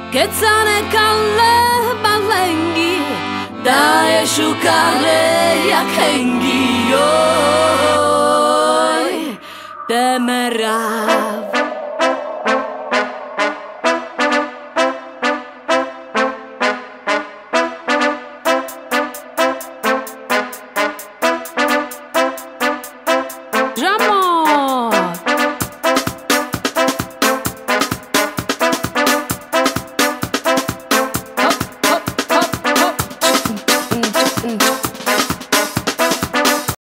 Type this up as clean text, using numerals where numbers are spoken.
Ketzane kalle balengi da shukare yakengi yo temerav